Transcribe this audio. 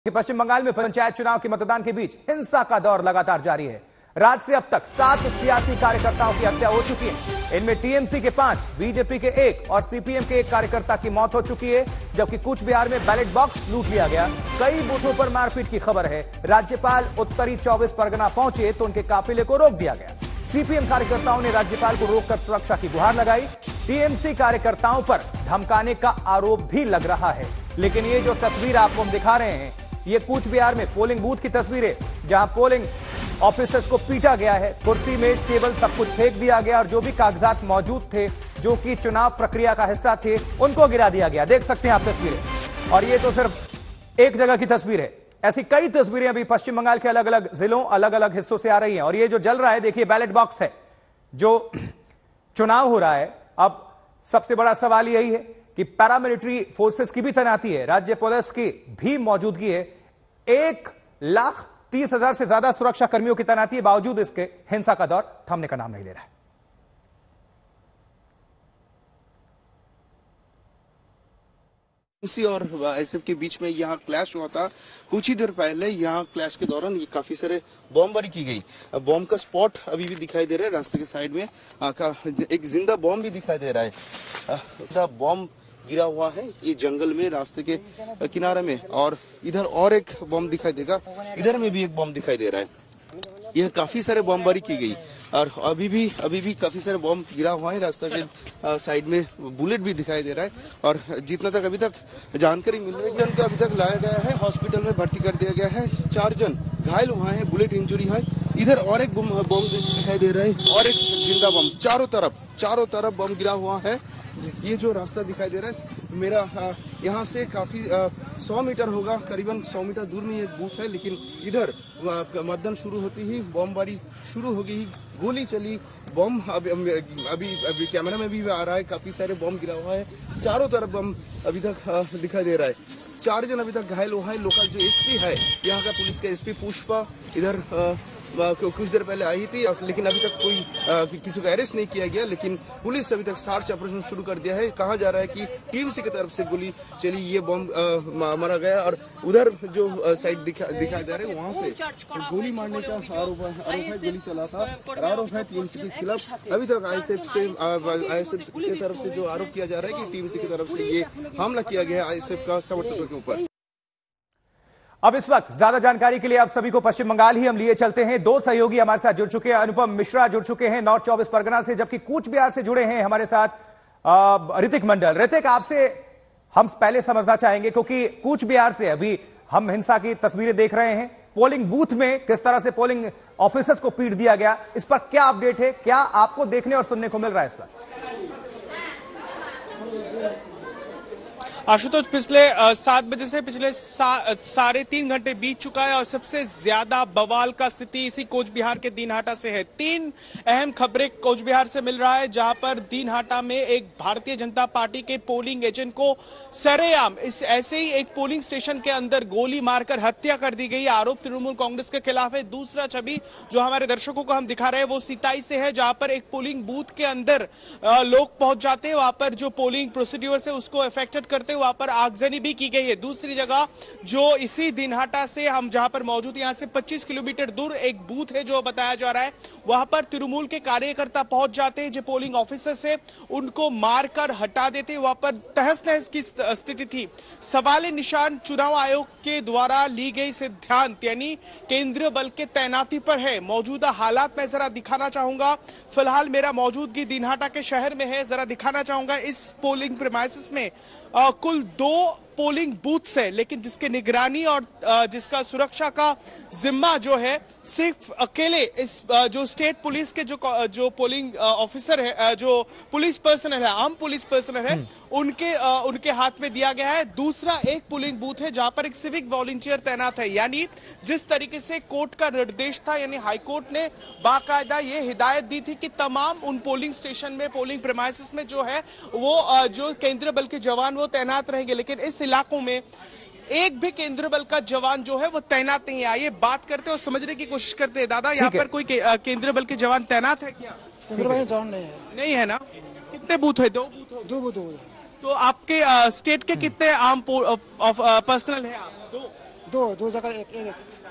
कि पश्चिम बंगाल में पंचायत चुनाव के मतदान के बीच हिंसा का दौर लगातार जारी है। रात से अब तक 7 सियासी कार्यकर्ताओं की हत्या हो चुकी है। इनमें टीएमसी के 5, बीजेपी के 1 और सीपीएम के 1 कार्यकर्ता की मौत हो चुकी है, जबकि कूच बिहार में बैलेट बॉक्स लूट लिया गया। कई बूथों पर मारपीट की खबर है। राज्यपाल उत्तरी 24 परगना पहुंचे तो उनके काफिले को रोक दिया गया। सीपीएम कार्यकर्ताओं ने राज्यपाल को रोककर सुरक्षा की गुहार लगाई। टीएमसी कार्यकर्ताओं पर धमकाने का आरोप भी लग रहा है। लेकिन ये जो तस्वीर आपको हम दिखा रहे हैं, ये कूच बिहार में पोलिंग बूथ की तस्वीर है, जहां पोलिंग ऑफिसर्स को पीटा गया है। कुर्सी मेज टेबल सब कुछ फेंक दिया गया और जो भी कागजात मौजूद थे, जो कि चुनाव प्रक्रिया का हिस्सा थे, उनको गिरा दिया गया। देख सकते हैं आप तस्वीरें, और ये तो सिर्फ एक जगह की तस्वीर है। ऐसी कई तस्वीरें अभी पश्चिम बंगाल के अलग अलग जिलों, अलग अलग हिस्सों से आ रही हैं। और ये जो जल रहा है, देखिए बैलेट बॉक्स है, जो चुनाव हो रहा है। अब सबसे बड़ा सवाल यही है कि पैरामिलिट्री फोर्सेस की भी तैनाती है, राज्य पुलिस की भी मौजूदगी है। 1,30,000 से ज्यादा सुरक्षा कर्मियों की तैनाती है, बावजूद इसके हिंसा का दौर थमने का नाम नहीं ले रहा है। उसी और आईएसएफ के बीच में यहाँ क्लैश हुआ था कुछ ही देर पहले। यहाँ क्लैश के दौरान ये काफी सारे बॉम्बबारी की गई। बॉम्ब का स्पॉट अभी भी दिखाई दे रहा है रास्ते के साइड में। एक जिंदा बॉम्ब भी दिखाई दे रहा है। बॉम्ब गिरा हुआ है ये जंगल में, रास्ते के किनारे में। और इधर और एक बॉम्ब दिखाई देगा, इधर में भी एक बॉम्ब दिखाई दे रहा है। यह काफी सारे बॉम्बबारी की गई और अभी भी काफी सारे बॉम्ब गिरा हुआ है। रास्ते के साइड में बुलेट भी दिखाई दे रहा है। और जितना तक अभी तक जानकारी मिल रही है, उनको अभी तक लाया गया है, हॉस्पिटल में भर्ती कर दिया गया है। 4 जन घायल हुआ है, बुलेट इंजरी है। इधर और एक बॉम्ब दिखाई दे रहा है और एक जिंदा बॉम्ब। चारों तरफ बॉम्ब गिरा हुआ है। ये जो रास्ता दिखाई दे रहा है मेरा, यहाँ से काफी 100 मीटर होगा, करीबन 100 मीटर दूर में ये बूथ है। लेकिन इधर मतदान शुरू होती ही बॉम्बबारी शुरू हो गई, गोली चली। बॉम्ब अभी कैमरा में भी आ रहा है, काफी सारे बॉम्ब गिरा हुआ है। चारों तरफ बॉम्ब अभी तक दिखाई दे रहा है। 4 जन अभी तक घायल हुआ है। लोकल जो एसपी है यहाँ का, पुलिस का एसपी पुष्पा, इधर कुछ देर पहले आई थी, लेकिन अभी तक कोई किसी को अरेस्ट नहीं किया गया। लेकिन पुलिस अभी तक सर्च ऑपरेशन शुरू कर दिया है। कहा जा रहा है कि टीएमसी की तरफ से गोली चली, ये बॉम्ब मारा गया। और उधर जो साइड दिखाई दे रहा है, वहां से गोली मारने का आरोप है, गोली चला था। आरोप है टीएमसी के खिलाफ। अभी तक आईएसएफ की तरफ से जो आरोप किया जा रहा है कि टीएमसी की तरफ से ये हमला किया गया आईएसएफ का समर्थकों के ऊपर। अब इस वक्त ज्यादा जानकारी के लिए आप सभी को पश्चिम बंगाल ही हम लिए चलते हैं। 2 सहयोगी हमारे साथ जुड़ चुके हैं। अनुपम मिश्रा जुड़ चुके हैं नॉर्थ 24 परगना से, जबकि कूच बिहार से जुड़े हैं हमारे साथ ऋतिक मंडल। ऋतिक, आपसे हम पहले समझना चाहेंगे, क्योंकि कूच बिहार से अभी हम हिंसा की तस्वीरें देख रहे हैं। पोलिंग बूथ में किस तरह से पोलिंग ऑफिसर्स को पीट दिया गया, इस पर क्या अपडेट है, क्या आपको देखने और सुनने को मिल रहा है इस वक्त? आशुतोष, पिछले 7 बजे से पिछले 3.5 घंटे बीत चुका है और सबसे ज्यादा बवाल का स्थिति इसी कोच बिहार के दीनहाटा से है। 3 अहम खबरें कोच बिहार से मिल रहा है, जहां पर दीनहाटा में एक भारतीय जनता पार्टी के पोलिंग एजेंट को सरेआम ऐसे ही एक पोलिंग स्टेशन के अंदर गोली मारकर हत्या कर दी गई। आरोप तृणमूल कांग्रेस के खिलाफ है। दूसरा छवि जो हमारे दर्शकों को हम दिखा रहे हैं वो सिताई से है, जहां पर एक पोलिंग बूथ के अंदर लोग पहुंच जाते हैं। वहां पर जो पोलिंग प्रोसीड्यूर है उसको अफेक्टेड करते वहां पर आगजनी भी की गई है। दूसरी जगह जो इसी दीनहाटा से हम जहां पर मौजूद, यहां से 25 किलोमीटर दूर एक बूथ है जो बताया जा रहा है, वहां पर तृणमूल के कार्यकर्ता पहुंच जाते हैं। जो पोलिंग ऑफिसर से उनको मारकर हटा देते, वहां पर तहस नहस की स्थिति थी। सवाल निशान चुनाव आयोग के द्वारा ली गई सिद्धांत यानी केंद्रीय बल के तैनाती पर है। मौजूदा हालात मैं जरा दिखाना चाहूंगा। फिलहाल मेरा मौजूदगी दीनहाटा के शहर में है, जरा दिखाना चाहूंगा। इस पोलिंग प्रीमाइसेस में कुल 2 पोलिंग बूथ्स है, लेकिन जिसके निगरानी और जिसका सुरक्षा का जिम्मा जो है सिर्फ अकेले इस जो स्टेट पुलिस के जो पोलिंग ऑफिसर है, जो पुलिस पर्सनल है, आर्म पुलिस पर्सनल है, उनके हाथ में दिया गया है। दूसरा एक पोलिंग बूथ है जहां पर एक सिविक वॉलंटियर तैनात है। यानी जिस तरीके से कोर्ट का निर्देश था, यानी हाईकोर्ट ने बाकायदा ये हिदायत दी थी कि तमाम उन पोलिंग स्टेशन में, पोलिंग प्रीमाइसेस में जो है वो जो केंद्रीय बल के जवान वो तैनात रहेंगे। लेकिन इस इलाकों में एक भी केंद्रीय बल का जवान जो है वो तैनात नहीं है। आइए बात करते और समझने की कोशिश करते हैं। दादा, यहाँ पर कोई केंद्रीय बल के जवान तैनात है क्या? जवान नहीं है ना? कितने बूथ है? 2 बूथ। तो आपके स्टेट के कितने आर्म पर्सनल है आप? 2। दो जगह एक